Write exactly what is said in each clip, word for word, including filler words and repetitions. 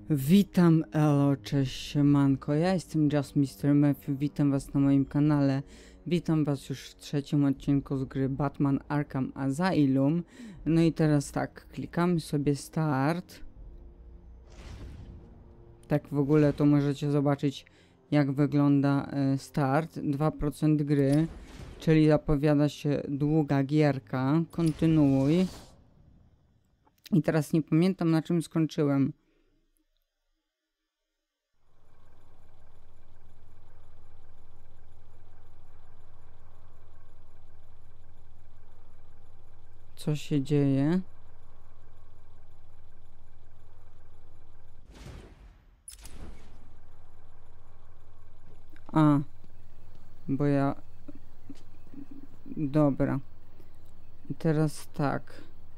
Witam, elo, cześć, siemanko, ja jestem Just mister Matthew, witam was na moim kanale, witam was już w trzecim odcinku z gry Batman Arkham Asylum. No i teraz tak, klikamy sobie start. Tak w ogóle to możecie zobaczyć, jak wygląda y, start, dwa procent gry, czyli zapowiada się długa gierka, kontynuuj. I teraz nie pamiętam, na czym skończyłem. Co się dzieje? A, bo ja... Dobra. I teraz tak.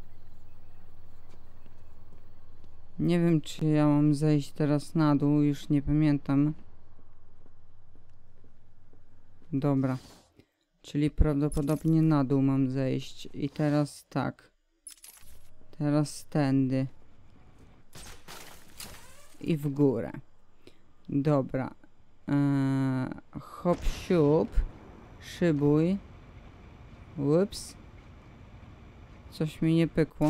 Nie wiem, czy ja mam zejść teraz na dół, już nie pamiętam. Dobra. Czyli prawdopodobnie na dół mam zejść. I teraz tak. Teraz tędy. I w górę. Dobra. Eee, hop, siup. Szybuj. Ups. Coś mi nie pykło.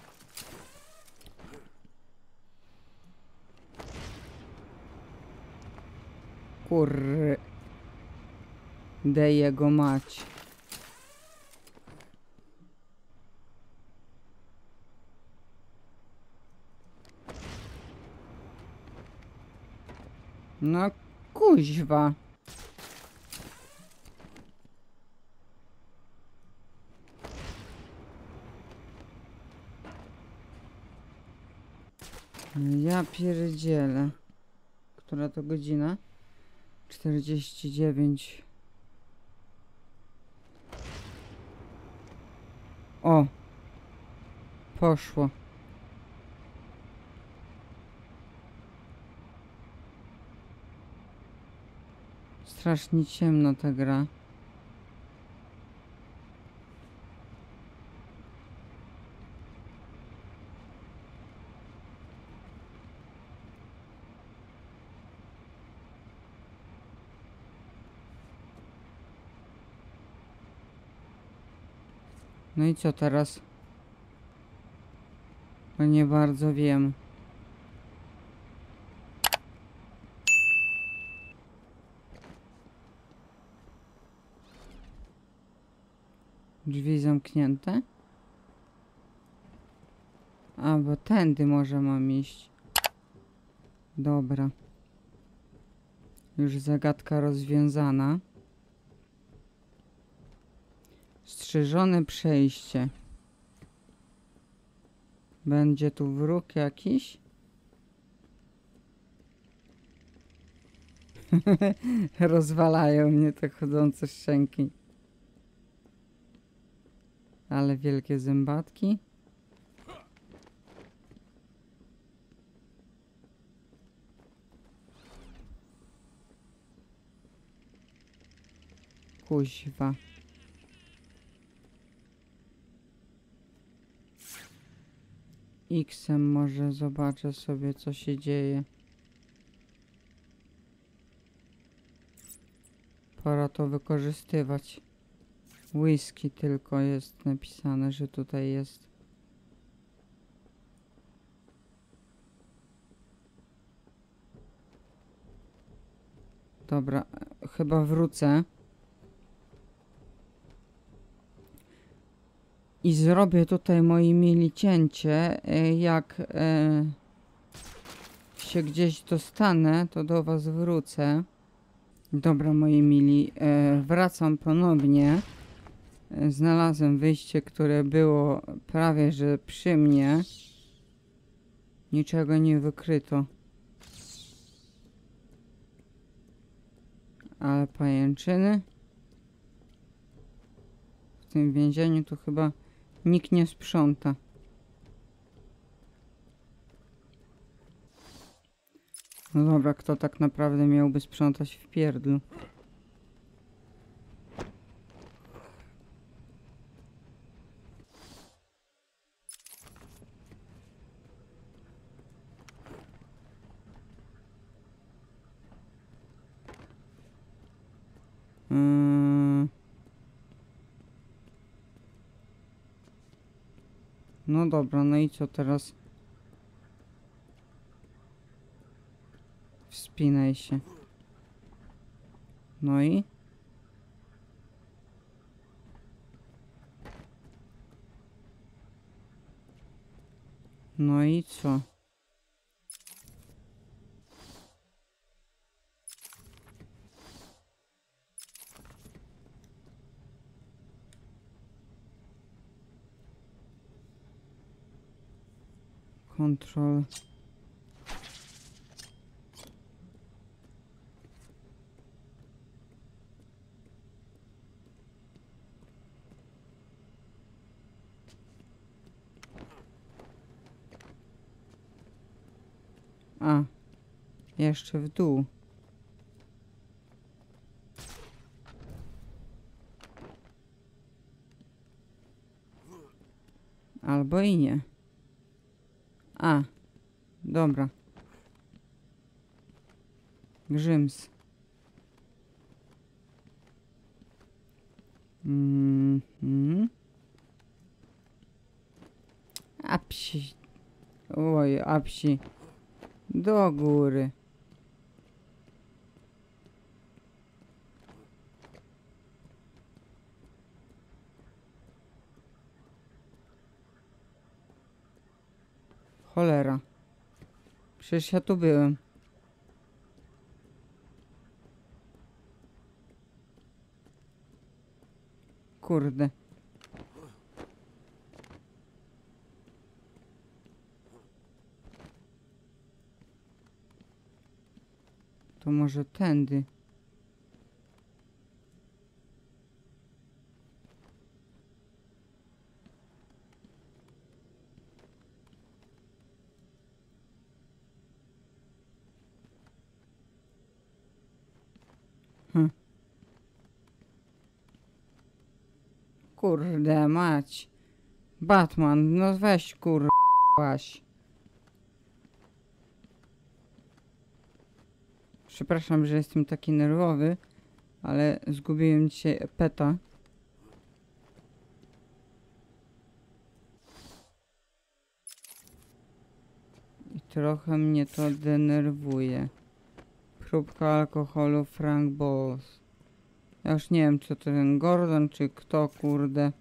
Kurry. Dej jego mać. No kuźwa. Ja pierdzielę. Która to godzina? czterdzieści dziewięć. O! Poszło. Strasznie ciemno ta gra. No i co teraz? No nie bardzo wiem. Drzwi zamknięte? A, bo tędy może mam iść. Dobra. Już zagadka rozwiązana. Strzeżone przejście. Będzie tu wróg jakiś? Rozwalają mnie te chodzące szczęki. Ale wielkie zębatki. Kuźwa. X-em może zobaczę sobie, co się dzieje. Pora to wykorzystywać. Whisky tylko jest napisane, że tutaj jest. Dobra, chyba wrócę. I zrobię tutaj, moi mili, cięcie. Jak e, się gdzieś dostanę, to do was wrócę. Dobra, moi mili, e, wracam ponownie. E, znalazłem wyjście, które było prawie że przy mnie. Niczego nie wykryto. Ale pajęczyny. W tym więzieniu to chyba nikt nie sprząta. No dobra, kto tak naprawdę miałby sprzątać w pierdlu? No dobra, no i co teraz? Wspinaj się. No i? No i co? Control. A, jeszcze w dół. Albo i nie. A, dobra. Grzyms. Mm -hmm. Apsi. Oj, apsi. Do góry. Cholera. Przecież ja tu byłem. Kurde. To może tędy. Hm. Kurde mać. Batman, no weź kurwaś. Przepraszam, że jestem taki nerwowy, ale zgubiłem dzisiaj peta. I trochę mnie to denerwuje. Próbka alkoholu Frank Balls. Ja już nie wiem, co to ten Gordon, czy kto, kurde.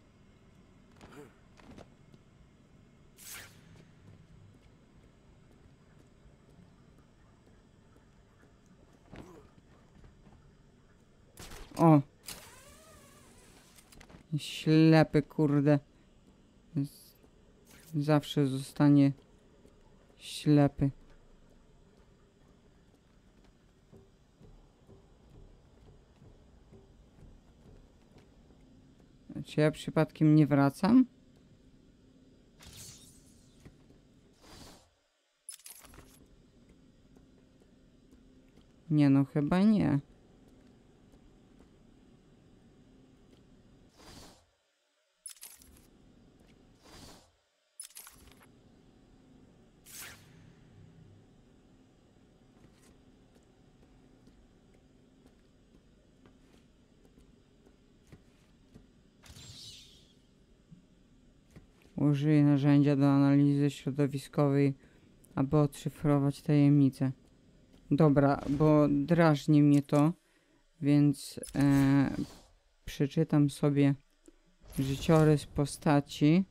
O! Ślepy, kurde. Z zawsze zostanie ślepy. Czy ja przypadkiem nie wracam? Nie no, chyba nie. Użyję narzędzia do analizy środowiskowej, aby odszyfrować tajemnicę. Dobra, bo drażni mnie to, więc e, przeczytam sobie życiorys postaci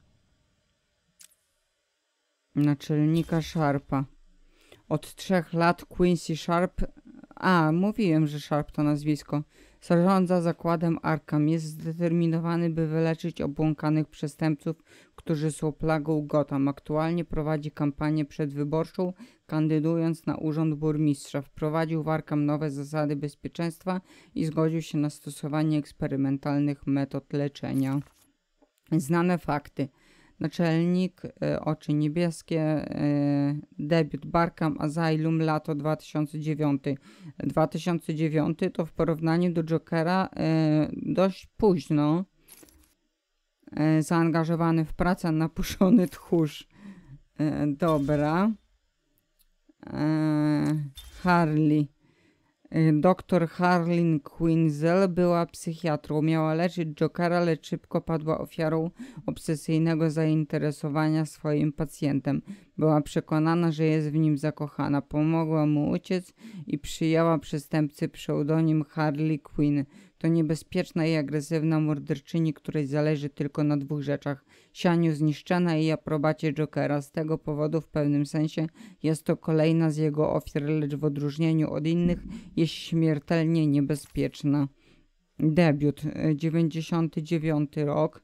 naczelnika Sharpa. Od trzech lat Quincy Sharp, a mówiłem, że Sharp to nazwisko, zarządza zakładem Arkham. Jest zdeterminowany, by wyleczyć obłąkanych przestępców, którzy są plagą Gotham. Aktualnie prowadzi kampanię przedwyborczą, kandydując na urząd burmistrza. Wprowadził w Arkham nowe zasady bezpieczeństwa i zgodził się na stosowanie eksperymentalnych metod leczenia. Znane fakty. Naczelnik, e, oczy niebieskie, e, debiut Arkham Asylum, lato dwa tysiące dziewiąty. dwa tysiące dziewiąty to w porównaniu do Jokera e, dość późno. E, zaangażowany w pracę, napuszony tchórz. E, dobra. E, Harley. Doktor Harleen Quinzel była psychiatrą. Miała leczyć Jokera, lecz szybko padła ofiarą obsesyjnego zainteresowania swoim pacjentem. Była przekonana, że jest w nim zakochana. Pomogła mu uciec i przyjęła przestępcy pseudonim Harley Quinn. To niebezpieczna i agresywna morderczyni, której zależy tylko na dwóch rzeczach: sianiu zniszczenia i aprobacie Jokera. Z tego powodu w pewnym sensie jest to kolejna z jego ofiar, lecz w odróżnieniu od innych jest śmiertelnie niebezpieczna. Debiut, dziewięćdziesiąty dziewiąty rok.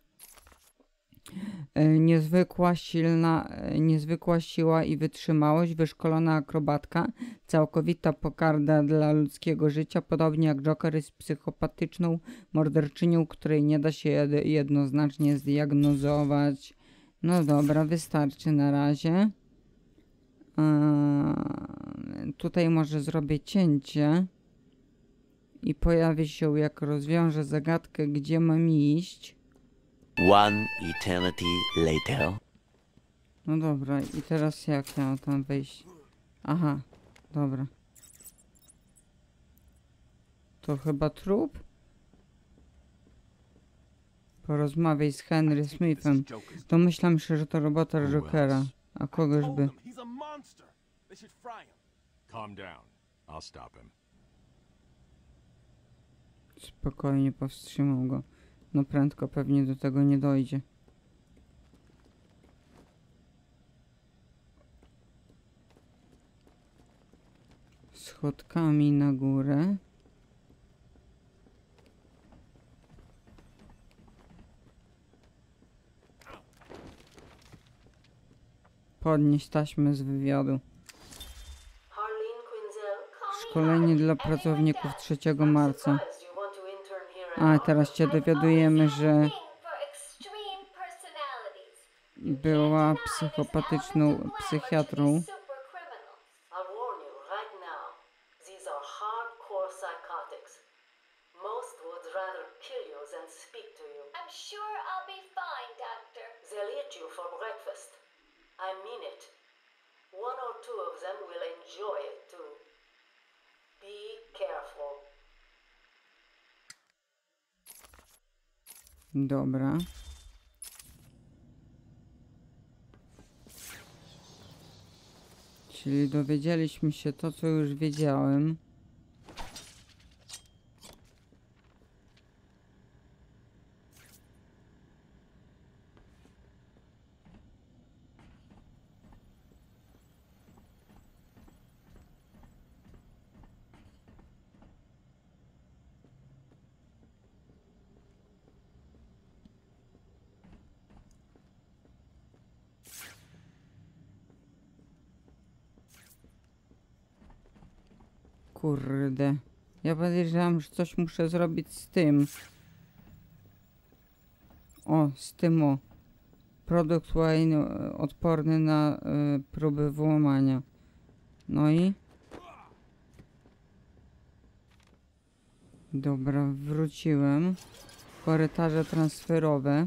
Niezwykła, silna, niezwykła siła i wytrzymałość, wyszkolona akrobatka, całkowita pokarda dla ludzkiego życia, podobnie jak Joker jest psychopatyczną morderczynią, której nie da się jednoznacznie zdiagnozować. No dobra, wystarczy na razie. Eee, tutaj może zrobię cięcie i pojawi się, jak rozwiążę zagadkę, gdzie mam iść. One eternity later. No dobra, i teraz jak ja mam tam wejść? Aha, dobra. To chyba trup? Porozmawiaj z Henry Smithem. Domyślam się, że to robota Jokera. A kogoż by? Calm down. I'll stop him. Spokojnie, powstrzymał go. No prędko pewnie do tego nie dojdzie. Schodkami na górę. Podnieść taśmę z wywiadu. Szkolenie dla pracowników trzeciego marca. A teraz cię dowiadujemy, że była psychopatyczną psychiatrą. Dobra. Czyli dowiedzieliśmy się to, co już wiedziałem. Kurde. Ja podejrzewam, że coś muszę zrobić z tym. O, z tym o. Produkt Wayne odporny na y, próby włamania. No i? Dobra, wróciłem. Korytarze transferowe.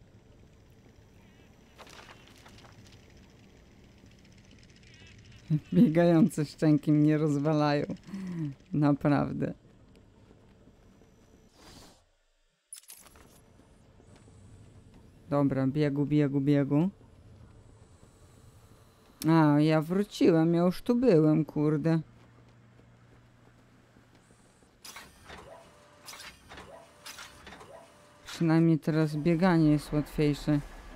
Biegające szczęki mnie rozwalają. Naprawdę. Dobra, biegu, biegu, biegu. A, ja wróciłem, ja już tu byłem, kurde. Przynajmniej teraz bieganie jest łatwiejsze.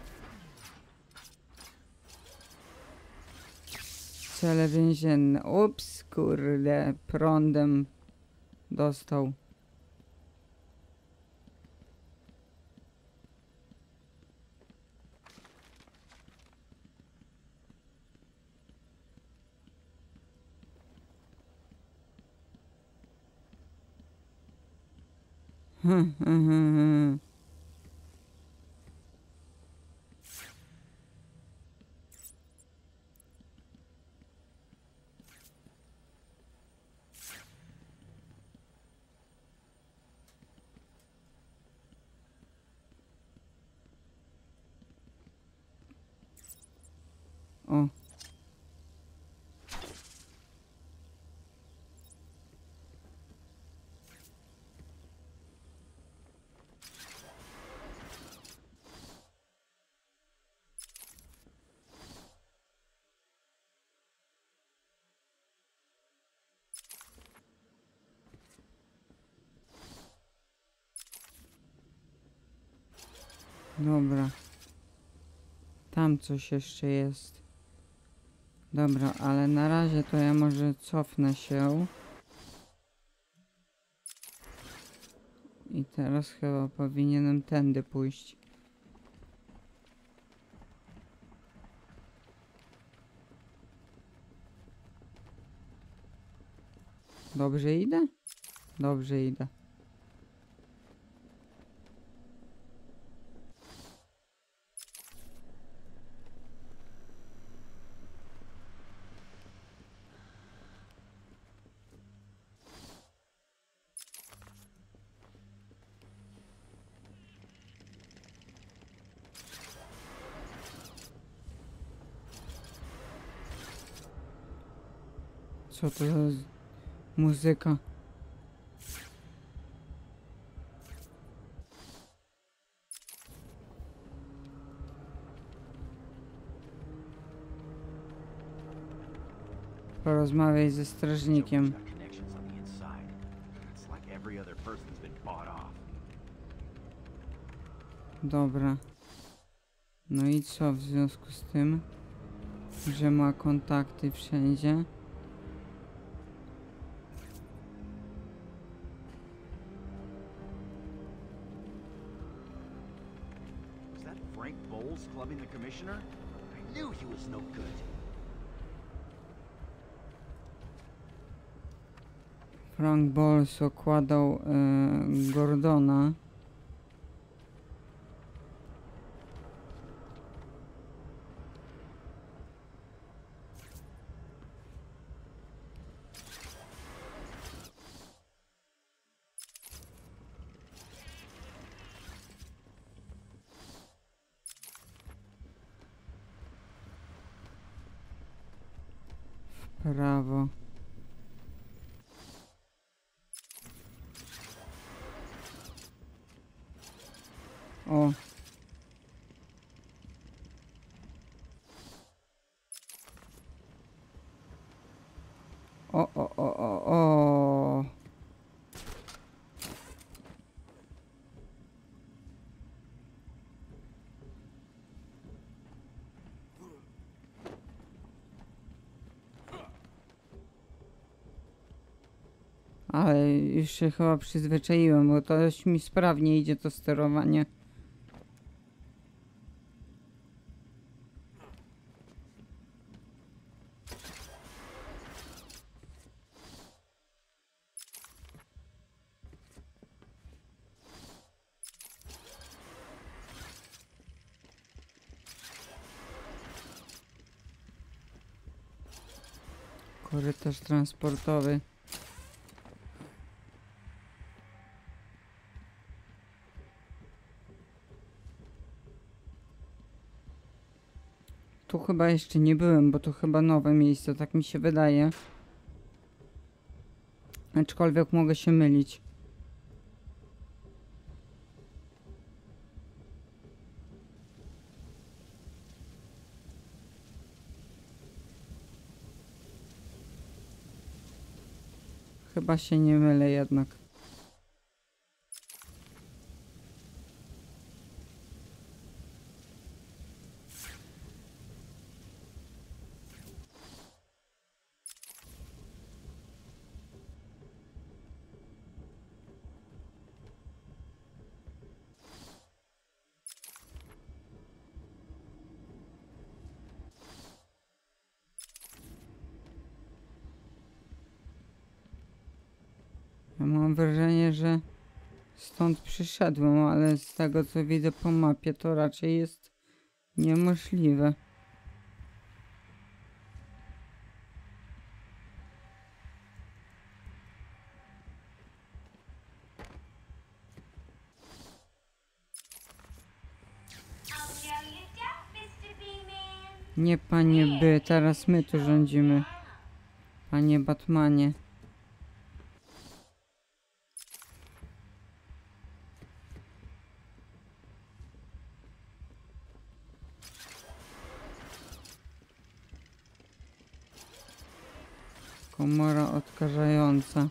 Cele więzienne. Ups, kurde, prądem dostał. Hmm, hmm, hmm. O. Dobra. Tam coś jeszcze jest. Dobra, ale na razie to ja może cofnę się. I teraz chyba powinienem tędy pójść. Dobrze idę? Dobrze idę. Co to za z- muzyka? Porozmawiaj ze strażnikiem. Got connections on the inside. It's like every other person's been bought off. Dobra. No i co w związku z tym, że ma kontakty wszędzie? Was that Frank Bowles clubbing the commissioner? I knew he was no good. Frank Bowles okładał e, Gordona. W prawo. O. O, o, o, o, o. Ale już się chyba przyzwyczaiłem, bo to już mi sprawnie idzie to sterowanie. Korytarz transportowy. Tu chyba jeszcze nie byłem, bo to chyba nowe miejsce, tak mi się wydaje. Aczkolwiek mogę się mylić. Chyba się nie mylę jednak. Ja mam wrażenie, że stąd przyszedłem, ale z tego co widzę po mapie to raczej jest niemożliwe. Nie, panie by, teraz my tu rządzimy. Panie Batmanie. Komora odkażająca.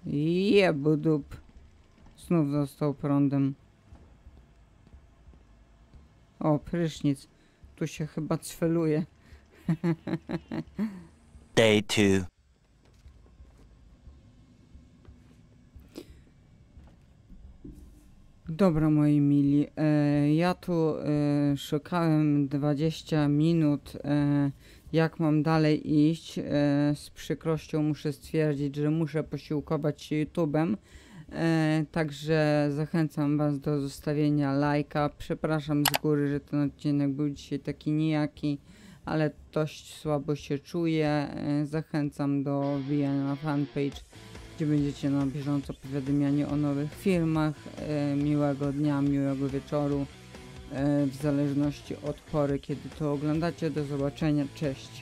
Jebudup. Znów został prądem. O, prysznic. Tu się chyba cfeluje. Day two. Dobra, moi mili, e, ja tu e, szukałem dwadzieścia minut, e, jak mam dalej iść. E, z przykrością muszę stwierdzić, że muszę posiłkować się YouTube'em, e, także zachęcam Was do zostawienia lajka. Przepraszam z góry, że ten odcinek był dzisiaj taki nijaki, ale dość słabo się czuję. E, zachęcam do wbijania na fanpage, gdzie będziecie na bieżąco powiadamiani o nowych filmach. E, miłego dnia, miłego wieczoru, e, w zależności od pory, kiedy to oglądacie. Do zobaczenia, cześć.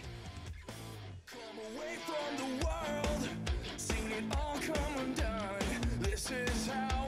away from the world, seen it all come undone. This is how